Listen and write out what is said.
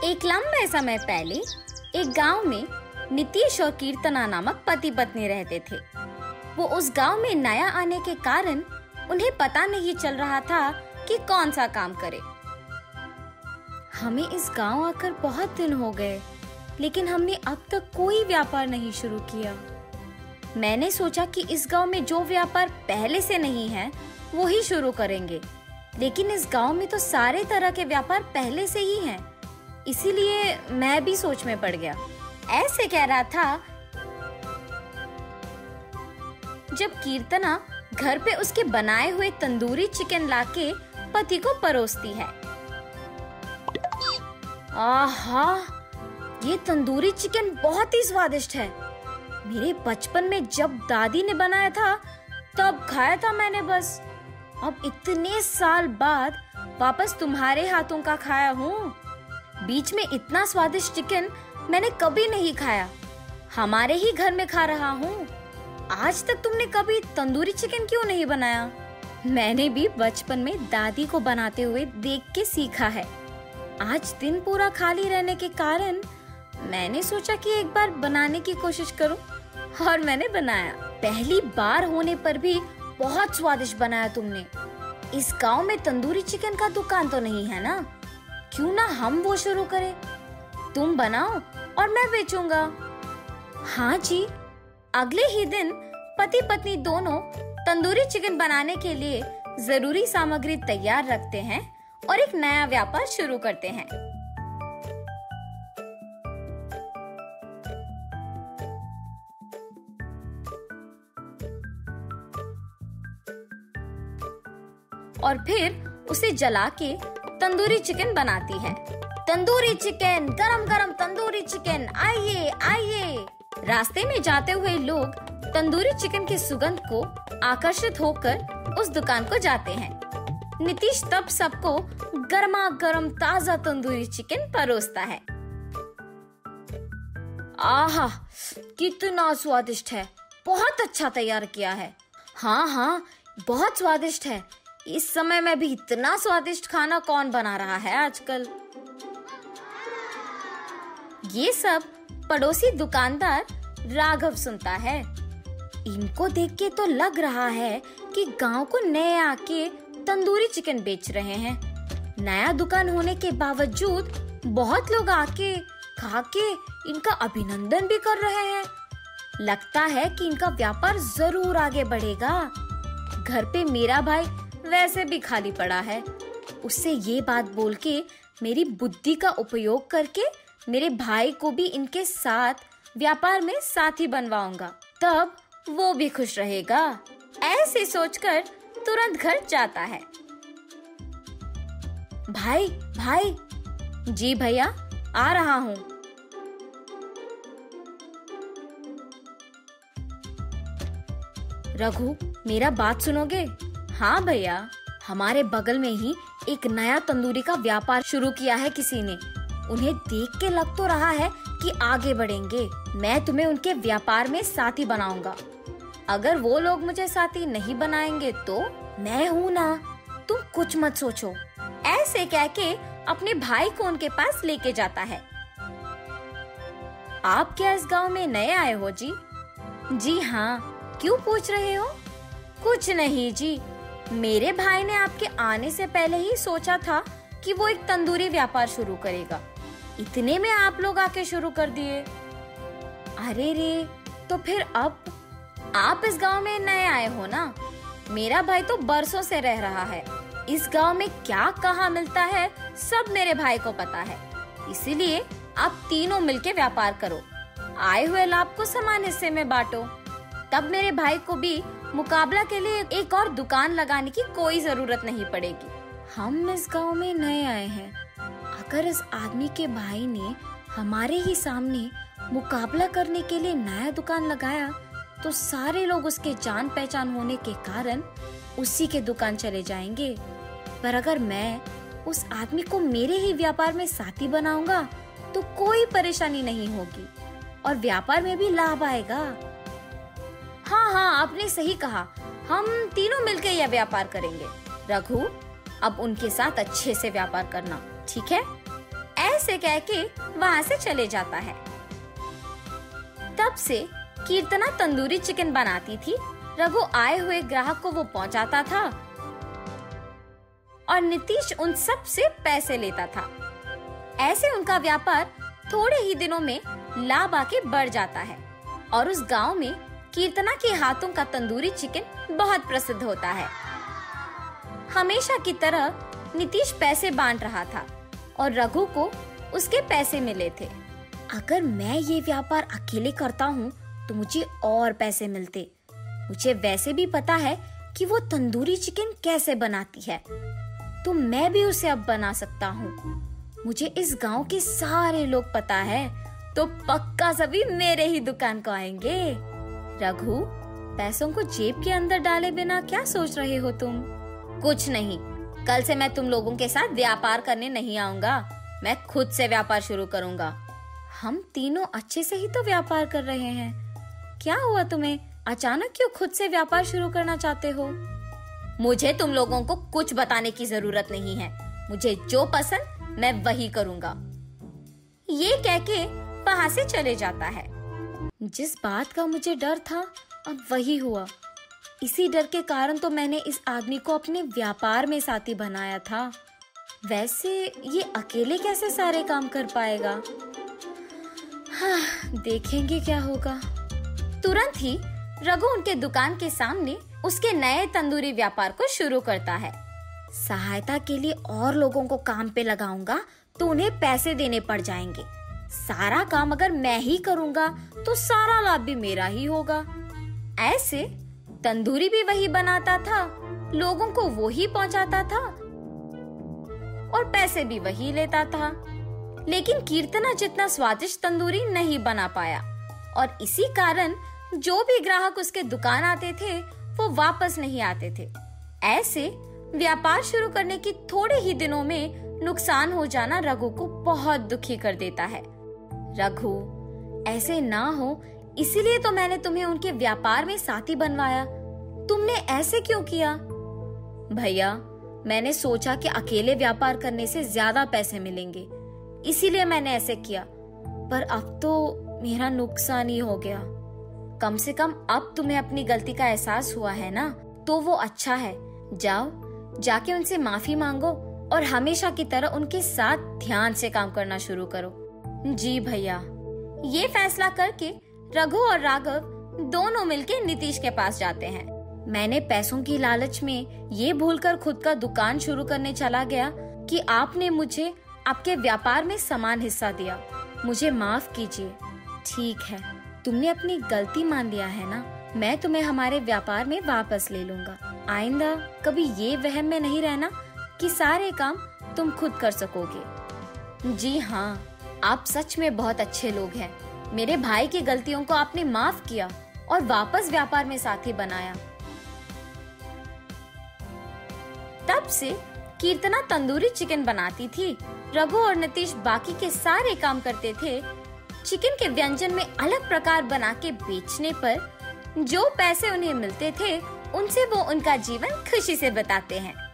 एक लंबे समय पहले एक गांव में नीतीश और कीर्तना नामक पति पत्नी रहते थे। वो उस गांव में नया आने के कारण उन्हें पता नहीं चल रहा था कि कौन सा काम करे। हमें इस गांव आकर बहुत दिन हो गए, लेकिन हमने अब तक कोई व्यापार नहीं शुरू किया। मैंने सोचा कि इस गांव में जो व्यापार पहले से नहीं है वो ही शुरू करेंगे, लेकिन इस गांव में तो सारे तरह के व्यापार पहले से ही हैं। इसीलिए मैं भी सोच में पड़ गया। ऐसे कह रहा था जब कीर्तना घर पे उसके बनाए हुए तंदूरी चिकन लाके पति को परोसती है। आहा, ये तंदूरी चिकन बहुत ही स्वादिष्ट है। मेरे बचपन में जब दादी ने बनाया था तब खाया था मैंने बस। अब इतने साल बाद वापस तुम्हारे हाथों का खाया हूँ। बीच में इतना स्वादिष्ट चिकन मैंने कभी नहीं खाया। हमारे ही घर में खा रहा हूँ। आज तक तुमने कभी तंदूरी चिकन क्यों नहीं बनाया? मैंने भी बचपन में दादी को बनाते हुए देख के सीखा है। आज दिन पूरा खाली रहने के कारण मैंने सोचा कि एक बार बनाने की कोशिश करूं, और मैंने बनाया। पहली बार होने पर भी बहुत स्वादिष्ट बनाया तुमने। इस गांव में तंदूरी चिकन का दुकान तो नहीं है ना? क्यों ना हम वो शुरू करें? तुम बनाओ और मैं बेचूंगा। हाँ जी। अगले ही दिन पति पत्नी दोनों तंदूरी चिकन बनाने के लिए जरूरी सामग्री तैयार रखते हैं और एक नया व्यापार शुरू करते हैं। और फिर उसे जला के तंदूरी चिकन बनाती है। तंदूरी चिकन, गरम गरम तंदूरी चिकन, आइए आइए। रास्ते में जाते हुए लोग तंदूरी चिकन की सुगंध को आकर्षित होकर उस दुकान को जाते हैं। नीतीश तब सबको गर्मा गर्म ताजा तंदूरी चिकन परोसता है। आहा, कितना स्वादिष्ट है। बहुत अच्छा तैयार किया है। हाँ हाँ, बहुत स्वादिष्ट है। इस समय में भी इतना स्वादिष्ट खाना कौन बना रहा है आजकल? ये सब पड़ोसी दुकानदार राघव सुनता है। इनको देख के तो लग रहा है कि गांव को नए आके तंदूरी चिकन बेच रहे हैं। नया दुकान होने के बावजूद बहुत लोग आके खा के इनका अभिनंदन भी कर रहे हैं। लगता है कि इनका व्यापार जरूर आगे बढ़ेगा। घर पे मेरा भाई वैसे भी खाली पड़ा है। उससे ये बात बोल के मेरी बुद्धि का उपयोग करके मेरे भाई को भी इनके साथ व्यापार में साथी बनवाऊंगा, तब वो भी खुश रहेगा। ऐसे सोचकर तुरंत घर जाता है। भाई भाई। जी भैया, आ रहा हूँ। रघु, मेरा बात सुनोगे? हाँ भैया, हमारे बगल में ही एक नया तंदूरी का व्यापार शुरू किया है किसी ने। उन्हें देख के लग तो रहा है कि आगे बढ़ेंगे। मैं तुम्हें उनके व्यापार में साथी बनाऊंगा। अगर वो लोग मुझे साथी नहीं बनाएंगे तो मैं हूँ ना, तुम कुछ मत सोचो। ऐसे कह के अपने भाई को उनके पास लेके जाता है। आप क्या इस गांव में नए आए हो जी? जी हाँ, क्यों पूछ रहे हो? कुछ नहीं जी, मेरे भाई ने आपके आने से पहले ही सोचा था कि वो एक तंदूरी व्यापार शुरू करेगा। इतने में आप लोग आके शुरू कर दिए। अरे रे, तो फिर अब आप इस गांव में नए आए हो ना? मेरा भाई तो बरसों से रह रहा है। इस गांव में क्या कहाँ मिलता है सब मेरे भाई को पता है। इसीलिए आप तीनों मिलके व्यापार करो। आए हुए लाभ को समान हिस्से में बांटो। तब मेरे भाई को भी मुकाबला के लिए एक और दुकान लगाने की कोई जरूरत नहीं पड़ेगी। हम इस गांव में नए आए हैं। अगर इस आदमी के भाई ने हमारे ही सामने मुकाबला करने के लिए नया दुकान लगाया तो सारे लोग उसके जान पहचान होने के कारण उसी के दुकान चले जाएंगे। पर अगर मैं उस आदमी को मेरे ही व्यापार में साथी बनाऊंगा तो कोई परेशानी नहीं होगी और व्यापार में भी लाभ आएगा। हाँ हाँ, आपने सही कहा। हम तीनों मिलकर यह व्यापार करेंगे। रघु, अब उनके साथ अच्छे से व्यापार करना, ठीक है? ऐसे कह के वहाँ से चले जाता है। तब से कीर्तना तंदूरी चिकन बनाती थी, रघु आए हुए ग्राहक को वो पहुंचाता था और नीतीश उन सब से पैसे लेता था। ऐसे उनका व्यापार थोड़े ही दिनों में लाभ आके बढ़ जाता है और उस गांव में कीर्तना के हाथों का तंदूरी चिकन बहुत प्रसिद्ध होता है। हमेशा की तरह नीतीश पैसे बांट रहा था और रघु को उसके पैसे मिले थे। अगर मैं ये व्यापार अकेले करता हूँ तो मुझे और पैसे मिलते। मुझे वैसे भी पता है कि वो तंदूरी चिकन कैसे बनाती है, तो मैं भी उसे अब बना सकता हूँ। मुझे इस गांव के सारे लोग पता है, तो पक्का सभी मेरे ही दुकान को आएंगे। रघु, पैसों को जेब के अंदर डाले बिना क्या सोच रहे हो तुम? कुछ नहीं, कल से मैं तुम लोगों के साथ व्यापार करने नहीं आऊंगा। मैं खुद से व्यापार शुरू करूंगा। हम तीनों अच्छे से ही तो व्यापार कर रहे हैं। क्या हुआ तुम्हें? अचानक क्यों खुद से व्यापार शुरू करना चाहते हो? मुझे तुम लोगों को कुछ बताने की जरूरत नहीं है। मुझे जो पसंद मैं वही करूंगा। ये कह के वहाँ से चले जाता है। जिस बात का मुझे डर था अब वही हुआ। इसी डर के कारण तो मैंने इस आदमी को अपने व्यापार में साथी बनाया था। वैसे ये अकेले कैसे सारे काम कर पाएगा? हाँ, देखेंगे क्या होगा। तुरंत ही रघु उनके दुकान के सामने उसके नए तंदूरी व्यापार को शुरू करता है। सहायता के लिए और लोगों को काम पे लगाऊंगा तो उन्हें पैसे देने पड़ जाएंगे। सारा काम अगर मैं ही करूंगा तो सारा लाभ भी मेरा ही होगा। ऐसे तंदूरी भी वही बनाता था, लोगों को वो ही पहुंचाता था और पैसे भी वही लेता था। लेकिन कीर्तना जितना स्वादिष्ट तंदूरी नहीं बना पाया और इसी कारण जो भी ग्राहक उसके दुकान आते थे वो वापस नहीं आते थे। ऐसे व्यापार शुरू करने की थोड़े ही दिनों में नुकसान हो जाना रघु को बहुत दुखी कर देता है। रघु, ऐसे ना हो इसीलिए तो मैंने तुम्हें उनके व्यापार में साथी बनवाया। तुमने ऐसे क्यों किया? भैया, मैंने सोचा कि अकेले व्यापार करने से ज्यादा पैसे मिलेंगे, इसीलिए मैंने ऐसे किया। पर अब तो मेरा नुकसान ही हो गया। कम से कम अब तुम्हें अपनी गलती का एहसास हुआ है ना, तो वो अच्छा है। जाओ, जाके उनसे माफी मांगो और हमेशा की तरह उनके साथ ध्यान से काम करना शुरू करो। जी भैया। ये फैसला करके रघु और राघव दोनों मिलके नीतीश के पास जाते हैं। मैंने पैसों की लालच में ये भूलकर खुद का दुकान शुरू करने चला गया कि आपने मुझे आपके व्यापार में समान हिस्सा दिया। मुझे माफ कीजिए। ठीक है, तुमने अपनी गलती मान लिया है ना, मैं तुम्हें हमारे व्यापार में वापस ले लूंगा। आइंदा कभी ये वहम में नहीं रहना कि सारे काम तुम खुद कर सकोगे। जी हाँ, आप सच में बहुत अच्छे लोग हैं। मेरे भाई की गलतियों को आपने माफ किया और वापस व्यापार में साथी बनाया। तब से कीर्तना तंदूरी चिकन बनाती थी, रघु और नीतीश बाकी के सारे काम करते थे। चिकन के व्यंजन में अलग प्रकार बना के बेचने पर जो पैसे उन्हें मिलते थे उनसे वो उनका जीवन खुशी से बिताते हैं।